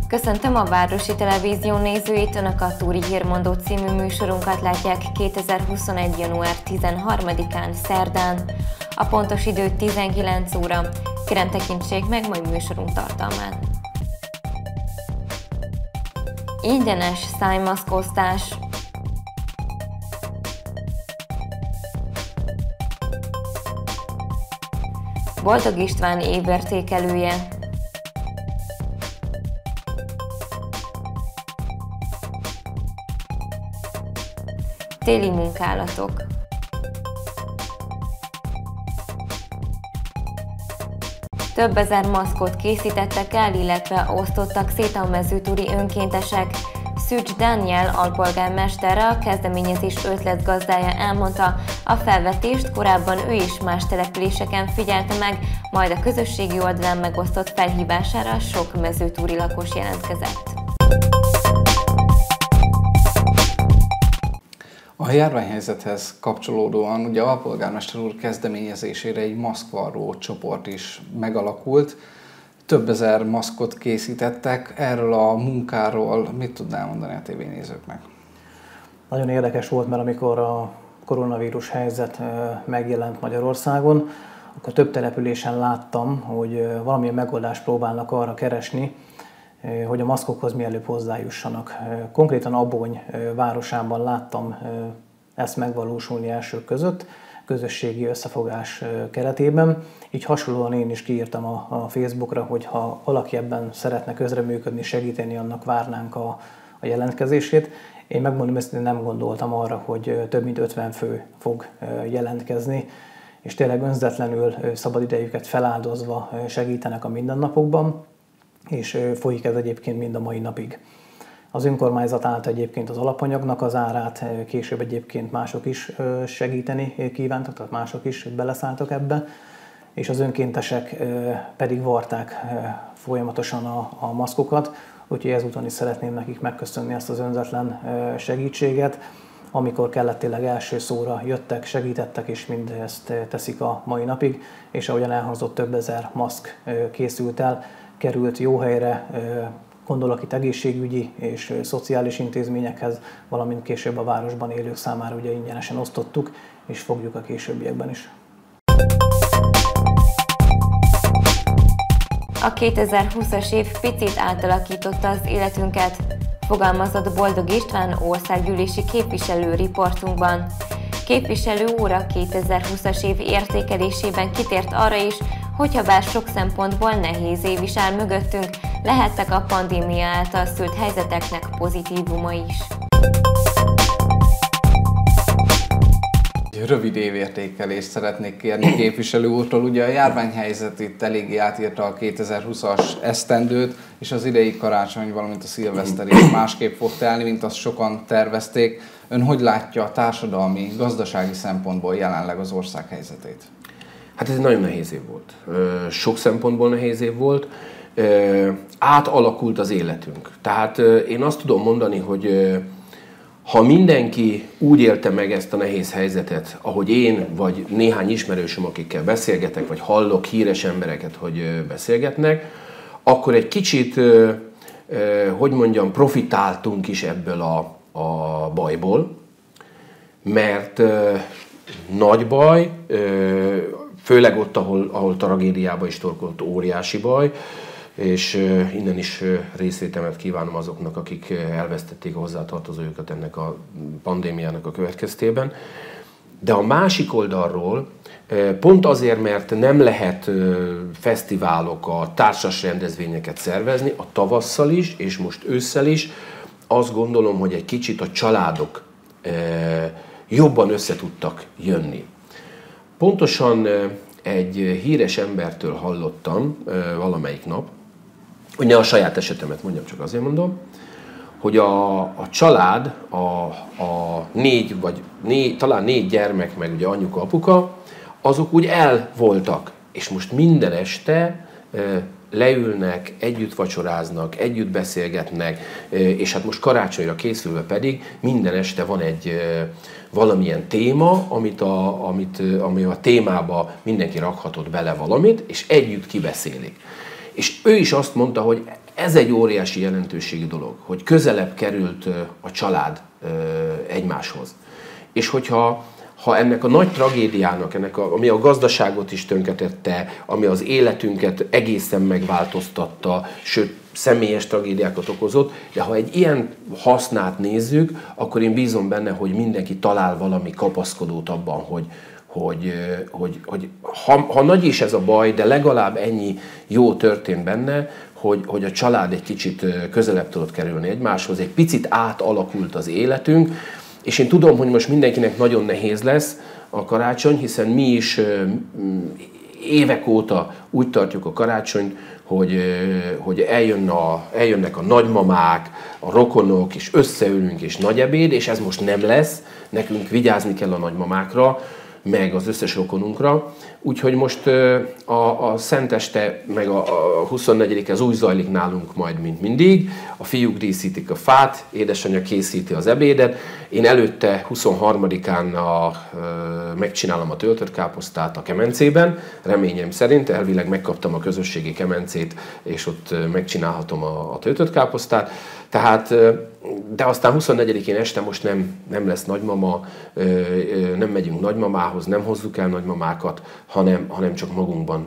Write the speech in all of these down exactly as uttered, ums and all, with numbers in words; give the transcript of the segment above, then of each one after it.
Köszöntöm a Városi Televízió nézőit, Önök a Túri Hírmondó című műsorunkat látják kétezer-huszonegy. január tizenharmadikán szerdán. A pontos idő tizenkilenc óra. Kérem, tekintsék meg mai műsorunk tartalmát. Ingyenes szájmaszkosztás. Boldog István évértékelője. Téli munkálatok. Több ezer maszkot készítettek el, illetve osztottak szét a mezőtúri önkéntesek. Szűcs Dániel alpolgármester, a kezdeményezés ötletgazdája elmondta, a felvetést korábban ő is más településeken figyelte meg, majd a közösségi oldalán megosztott felhívására sok mezőtúri lakos jelentkezett. A járványhelyzethez kapcsolódóan ugye a alpolgármester úr kezdeményezésére egy maszkvarró csoport is megalakult. Több ezer maszkot készítettek. Erről a munkáról mit tudnál mondani a tévénézőknek? Nagyon érdekes volt, mert amikor a koronavírus helyzet megjelent Magyarországon, akkor több településen láttam, hogy valamilyen megoldást próbálnak arra keresni, hogy a maszkokhoz mielőbb hozzájussanak. Konkrétan Abony városában láttam ezt megvalósulni elsők között, közösségi összefogás keretében. Így hasonlóan én is kiírtam a, a Facebookra, hogy ha valaki ebben szeretne közreműködni, segíteni, annak várnánk a, a jelentkezését. Én megmondom, ezt nem gondoltam arra, hogy több mint ötven fő fog jelentkezni, és tényleg önzetlenül szabadidejüket feláldozva segítenek a mindennapokban, és folyik ez egyébként mind a mai napig. Az önkormányzat állt egyébként az alapanyagnak az árát, később egyébként mások is segíteni kívántak, tehát mások is beleszálltak ebbe, és az önkéntesek pedig varták folyamatosan a, a maszkokat, úgyhogy ezúton is szeretném nekik megköszönni ezt az önzetlen segítséget. Amikor kellett, tényleg első szóra jöttek, segítettek, és mindezt teszik a mai napig, és ahogyan elhangzott, több ezer maszk készült el, került jó helyre, gondolok itt egészségügyi és szociális intézményekhez, valamint később a városban élők számára ugye ingyenesen osztottuk, és fogjuk a későbbiekben is. A kétezer-húszas év picit átalakította az életünket, fogalmazott Boldog István országgyűlési képviselő riportunkban. Képviselő úr a kétezer-húszas év értékelésében kitért arra is, hogyha bár sok szempontból nehéz év is áll mögöttünk, lehettek a pandémia által szült helyzeteknek pozitívuma is. Rövid évértékelést szeretnék kérni képviselő úrtól. Ugye a járványhelyzet itt eléggé átírta a kétezer-húszas esztendőt, és az idei karácsony, valamint a szilveszter is másképp fog telni, mint azt sokan tervezték. Ön hogy látja a társadalmi, gazdasági szempontból jelenleg az ország helyzetét? Hát ez egy nagyon nehéz év volt. Sok szempontból nehéz év volt. Átalakult az életünk. Tehát én azt tudom mondani, hogy ha mindenki úgy élte meg ezt a nehéz helyzetet, ahogy én, vagy néhány ismerősöm, akikkel beszélgetek, vagy hallok híres embereket, hogy beszélgetnek, akkor egy kicsit, hogy mondjam, profitáltunk is ebből a, a bajból, mert nagy baj, főleg ott, ahol, ahol tragédiába is torkolt, óriási baj, és innen is részvétemet kívánom azoknak, akik elvesztették a hozzátartozójukat ennek a pandémiának a következtében. De a másik oldalról, pont azért, mert nem lehet fesztiválokat, társas rendezvényeket szervezni, a tavasszal is, és most ősszel is, azt gondolom, hogy egy kicsit a családok jobban össze tudtak jönni. Pontosan egy híres embertől hallottam valamelyik nap, hogy ne a saját esetemet mondjam, csak azért mondom, hogy a, a család, a, a négy, vagy négy, talán négy gyermek, meg ugye anyuka, apuka, azok úgy el voltak, és most minden este leülnek, együtt vacsoráznak, együtt beszélgetnek, és hát most karácsonyra készülve pedig minden este van egy valamilyen téma, amit a, amit, ami a témába mindenki rakhatott bele valamit, és együtt kibeszélik. És ő is azt mondta, hogy ez egy óriási jelentőségű dolog, hogy közelebb került a család egymáshoz. És hogyha ha ennek a nagy tragédiának, ennek a, ami a gazdaságot is tönkretette, ami az életünket egészen megváltoztatta, sőt, személyes tragédiákat okozott, de ha egy ilyen hasznát nézzük, akkor én bízom benne, hogy mindenki talál valami kapaszkodót abban, hogy, hogy, hogy, hogy ha, ha nagy is ez a baj, de legalább ennyi jó történt benne, hogy, hogy a család egy kicsit közelebb tudott kerülni egymáshoz, egy picit átalakult az életünk, és én tudom, hogy most mindenkinek nagyon nehéz lesz a karácsony, hiszen mi is évek óta úgy tartjuk a karácsonyt, hogy, hogy eljön a, eljönnek a nagymamák, a rokonok, és összeülünk, és nagy ebéd, és ez most nem lesz. Nekünk vigyázni kell a nagymamákra, meg az összes rokonunkra. Úgyhogy most a, a Szenteste, meg a, a huszonnegyedike az úgy zajlik nálunk majd, mint mindig. A fiúk díszítik a fát, édesanyja készíti az ebédet. Én előtte huszonharmadikán a, megcsinálom a töltött káposztát a kemencében, reményem szerint. Elvileg megkaptam a közösségi kemencét, és ott megcsinálhatom a, a töltött káposztát. Tehát, de aztán huszonnegyedikén este most nem, nem lesz nagymama, nem megyünk nagymamához, nem hozzuk el nagymamákat, hanem, hanem csak magunkban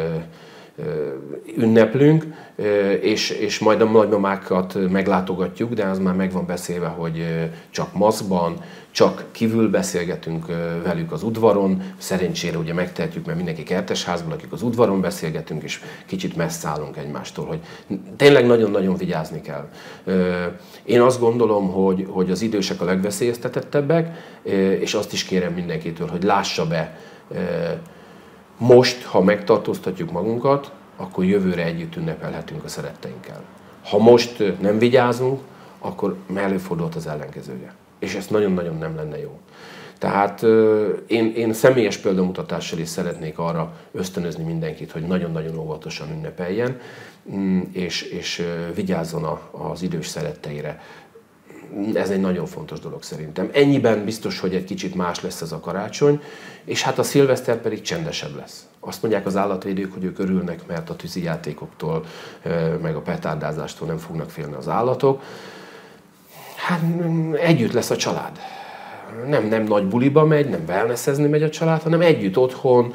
ünneplünk, és, és majd a nagymamákat meglátogatjuk, de az már meg van beszélve, hogy csak maszkban, csak kívül beszélgetünk velük az udvaron. Szerencsére ugye megtehetjük, mert mindenki kertesházban, akik az udvaron beszélgetünk, és kicsit messze állunk egymástól, hogy tényleg nagyon-nagyon vigyázni kell. Én azt gondolom, hogy, hogy az idősek a legveszélyeztetettebbek, és azt is kérem mindenkitől, hogy lássa be, most, ha megtartóztatjuk magunkat, akkor jövőre együtt ünnepelhetünk a szeretteinkkel. Ha most nem vigyázunk, akkor előfordult az ellenkezője. És ez nagyon-nagyon nem lenne jó. Tehát én, én személyes példamutatással is szeretnék arra ösztönözni mindenkit, hogy nagyon-nagyon óvatosan ünnepeljen, és, és vigyázzon a, az idős szeretteire. Ez egy nagyon fontos dolog szerintem. Ennyiben biztos, hogy egy kicsit más lesz ez a karácsony, és hát a szilveszter pedig csendesebb lesz. Azt mondják az állatvédők, hogy ők örülnek, mert a tűzijátékoktól, meg a petárdázástól nem fognak félni az állatok. Hát együtt lesz a család. Nem, nem nagy buliba megy, nem wellnessezni megy a család, hanem együtt otthon,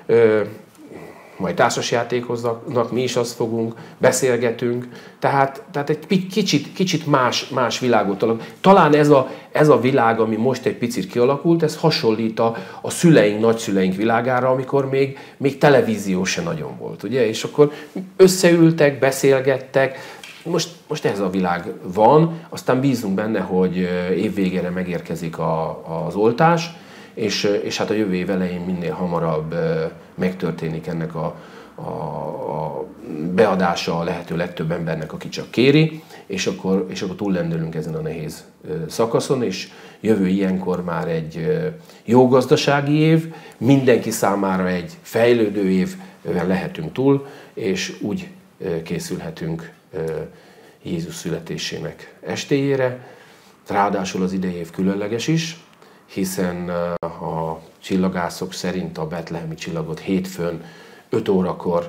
majd társasjátékoznak, mi is azt fogunk, beszélgetünk, tehát, tehát egy kicsit, kicsit más, más világot alakul. Talán ez a, ez a világ, ami most egy picit kialakult, ez hasonlít a, a szüleink, nagyszüleink világára, amikor még, még televízió se nagyon volt, ugye? És akkor összeültek, beszélgettek, most, most ez a világ van, aztán bízunk benne, hogy évvégére megérkezik a, az oltás, És, és hát a jövő év elején minél hamarabb megtörténik ennek a, a, a beadása a lehető legtöbb embernek, aki csak kéri, és akkor, és akkor túllendülünk ezen a nehéz szakaszon, és jövő ilyenkor már egy jó gazdasági év, mindenki számára egy fejlődő évvel lehetünk túl, és úgy készülhetünk Jézus születésének estéjére. Ráadásul az idei év különleges is, hiszen a csillagászok szerint a betlehemi csillagot hétfőn öt órakor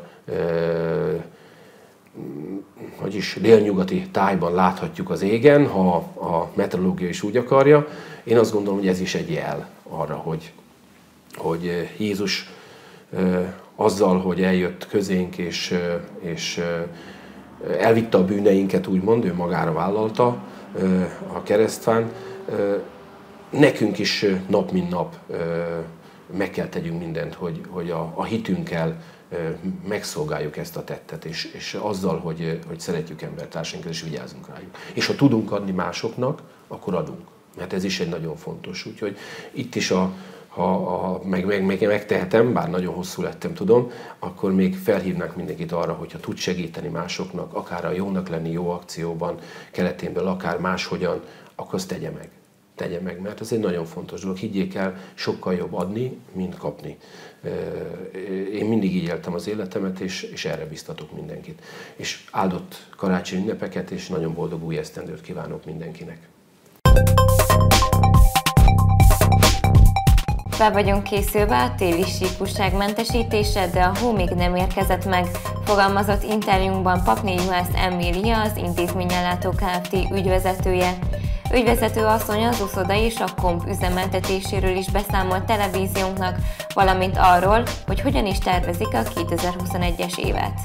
vagyis délnyugati tájban láthatjuk az égen, ha a meteorológia is úgy akarja. Én azt gondolom, hogy ez is egy jel arra, hogy, hogy Jézus azzal, hogy eljött közénk és, és elvitte a bűneinket, úgymond, ő magára vállalta a keresztfán, nekünk is nap mint nap meg kell tegyünk mindent, hogy, hogy a, a hitünkkel megszolgáljuk ezt a tettet, és, és azzal, hogy, hogy szeretjük embertársainkat, és vigyázunk rájuk. És ha tudunk adni másoknak, akkor adunk, mert ez is egy nagyon fontos. Úgyhogy itt is, a, ha, ha meg, meg, meg megtehetem, bár nagyon hosszú lettem, tudom, akkor még felhívnák mindenkit arra, hogyha tud segíteni másoknak, akár a jónak lenni jó akcióban, keleténből, akár máshogyan, akkor azt tegye meg. Tegye meg, mert ez egy nagyon fontos dolog. Higgyék el, sokkal jobb adni, mint kapni. Én mindig így éltem az életemet, és, és erre biztatok mindenkit. És áldott karácsonyi ünnepeket, és nagyon boldog új esztendőt kívánok mindenkinek. Fel vagyunk készülve a téli síkúságmentesítésre, de a hó még nem érkezett meg, fogalmazott interjúnkban Papné Juhász Emília, az Intézményellátó Kft. Ügyvezetője. Ügyvezető asszony az uszoda és a komp üzemeltetéséről is beszámolt televíziónknak, valamint arról, hogy hogyan is tervezik a kétezer-huszonegyes évet.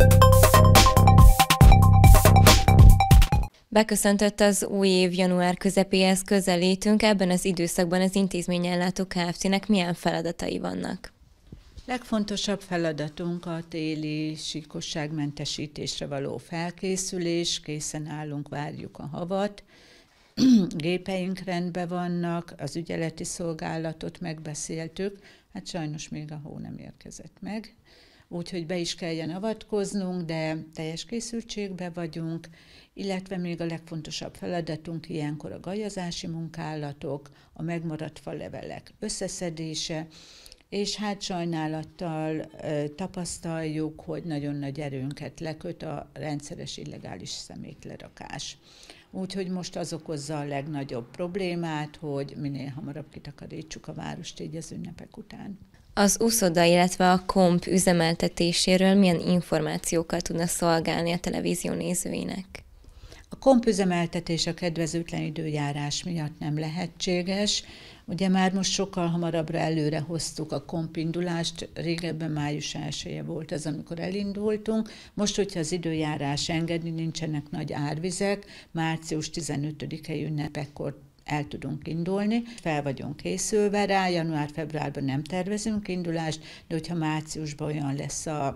Beköszöntött az új év január közepéhez közelítünk, ebben az időszakban az Intézményellátó Kft-nek milyen feladatai vannak? Legfontosabb feladatunk a téli síkosságmentesítésre való felkészülés, készen állunk, várjuk a havat. Gépeink rendben vannak, az ügyeleti szolgálatot megbeszéltük, hát sajnos még a hó nem érkezett meg, úgyhogy be is kelljen avatkoznunk, de teljes készültségben vagyunk, illetve még a legfontosabb feladatunk ilyenkor a gajazási munkálatok, a megmaradt falevelek összeszedése, és hát sajnálattal e, tapasztaljuk, hogy nagyon nagy erőnket leköt a rendszeres illegális szemétlerakás. Úgyhogy most az okozza a legnagyobb problémát, hogy minél hamarabb kitakarítsuk a várost így az ünnepek után. Az uszoda, illetve a komp üzemeltetéséről milyen információkkal tudna szolgálni a televízió nézőinek? A komp üzemeltetés a kedvezőtlen időjárás miatt nem lehetséges. Ugye már most sokkal hamarabbra előre hoztuk a komp indulást, régebben május elseje volt az, amikor elindultunk. Most, hogyha az időjárás engedi, nincsenek nagy árvizek, március tizenötödike ünnepekkor el tudunk indulni, fel vagyunk készülve rá, január-februárban nem tervezünk indulást, de hogyha márciusban olyan lesz a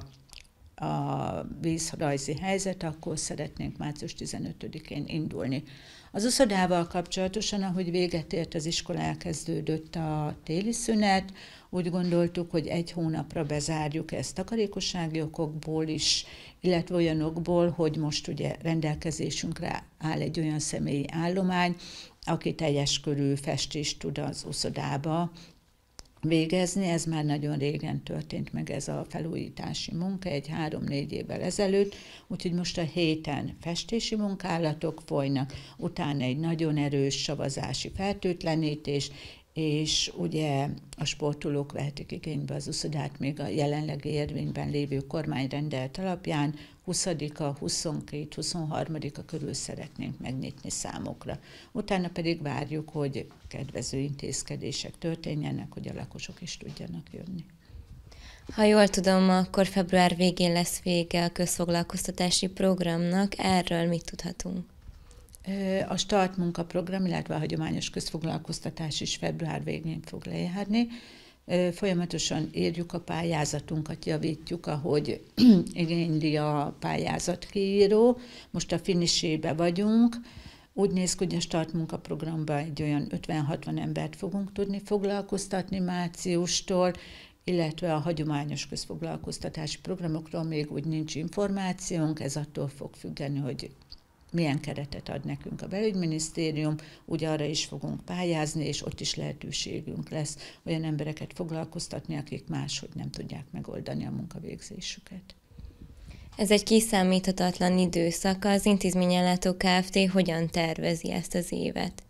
a vízrajzi helyzet, akkor szeretnénk március tizenötödikén indulni. Az uszodával kapcsolatosan, ahogy véget ért az iskola, elkezdődött a téli szünet, úgy gondoltuk, hogy egy hónapra bezárjuk ezt takarékossági okokból is, illetve olyanokból, hogy most ugye rendelkezésünkre áll egy olyan személyi állomány, aki teljes körű festést tud az uszodába végezni. Ez már nagyon régen történt meg, ez a felújítási munka, egy három-négy évvel ezelőtt, úgyhogy most a héten festési munkálatok folynak, utána egy nagyon erős savazási fertőtlenítés, és ugye a sportolók vehetik igénybe az uszodát még a jelenlegi érvényben lévő kormányrendelt alapján, huszadika, huszonkettő, huszonharmadika körül szeretnénk megnyitni számokra. Utána pedig várjuk, hogy kedvező intézkedések történjenek, hogy a lakosok is tudjanak jönni. Ha jól tudom, akkor február végén lesz vége a közfoglalkoztatási programnak. Erről mit tudhatunk? A start munkaprogram, illetve a hagyományos közfoglalkoztatás is február végén fog lejárni. Folyamatosan írjuk a pályázatunkat, javítjuk, ahogy igényli a pályázat kiíró. Most a finisébe vagyunk. Úgy néz ki, hogy a start munkaprogramban egy olyan ötven-hatvan embert fogunk tudni foglalkoztatni márciustól, illetve a hagyományos közfoglalkoztatási programokról még úgy nincs információnk, ez attól fog függeni, hogy milyen keretet ad nekünk a belügyminisztérium, úgy arra is fogunk pályázni, és ott is lehetőségünk lesz olyan embereket foglalkoztatni, akik máshogy nem tudják megoldani a munkavégzésüket. Ez egy kiszámíthatatlan időszak. Az Intézményellátó Kft. Hogyan tervezi ezt az évet?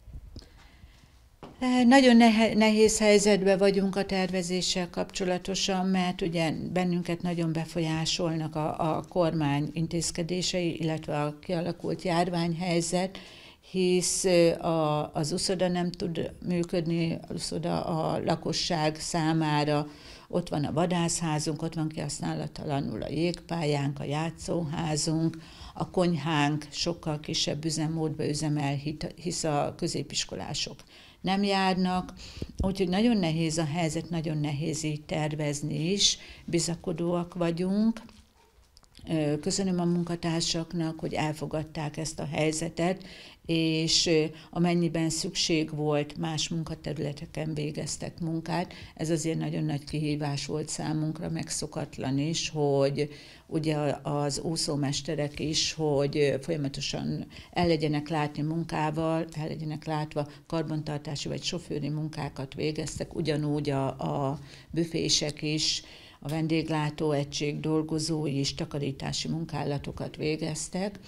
Nagyon nehéz helyzetben vagyunk a tervezéssel kapcsolatosan, mert ugye bennünket nagyon befolyásolnak a, a kormány intézkedései, illetve a kialakult járványhelyzet, hisz a, az uszoda nem tud működni, az uszoda a lakosság számára. Ott van a vadászházunk, ott van kihasználatlanul a jégpályánk, a játszóházunk, a konyhánk sokkal kisebb üzemmódba üzemel, hisz a középiskolások nem járnak, úgyhogy nagyon nehéz a helyzet, nagyon nehéz így tervezni is, bizakodóak vagyunk. Köszönöm a munkatársaknak, hogy elfogadták ezt a helyzetet, és amennyiben szükség volt, más munkaterületeken végeztek munkát. Ez azért nagyon nagy kihívás volt számunkra, megszokatlan is, hogy ugye az úszómesterek is, hogy folyamatosan el legyenek látni munkával, el legyenek látva karbantartási vagy sofőri munkákat végeztek, ugyanúgy a, a büfések is, a vendéglátóegység dolgozói is takarítási munkálatokat végeztek,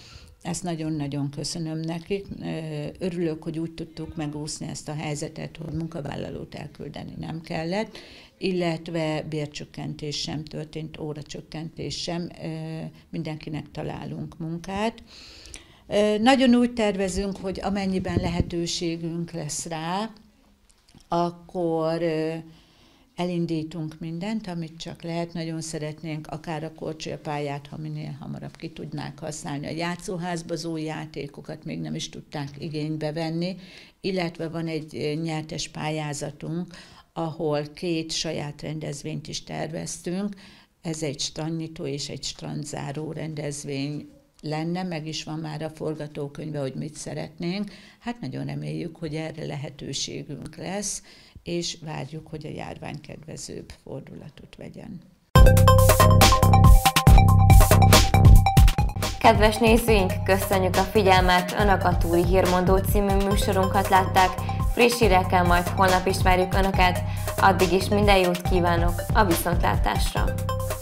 ezt nagyon-nagyon köszönöm nekik. Örülök, hogy úgy tudtuk megúszni ezt a helyzetet, hogy munkavállalót elküldeni nem kellett, illetve bércsökkentés sem történt, óracsökkentés sem, mindenkinek találunk munkát. Nagyon úgy tervezünk, hogy amennyiben lehetőségünk lesz rá, akkor elindítunk mindent, amit csak lehet. Nagyon szeretnénk akár a korcsolyapályát, ha minél hamarabb ki tudnák használni. A játszóházba az új játékokat még nem is tudták igénybe venni, illetve van egy nyertes pályázatunk, ahol két saját rendezvényt is terveztünk. Ez egy strandnyitó és egy strandzáró rendezvény lenne, meg is van már a forgatókönyve, hogy mit szeretnénk. Hát nagyon reméljük, hogy erre lehetőségünk lesz, és várjuk, hogy a járvány kedvezőbb fordulatot vegyen. Kedves nézőink, köszönjük a figyelmet! Önök a Túri Hírmondó című műsorunkat látták. Friss hírekkel majd holnap ismerjük Önöket. Addig is minden jót kívánok a viszontlátásra!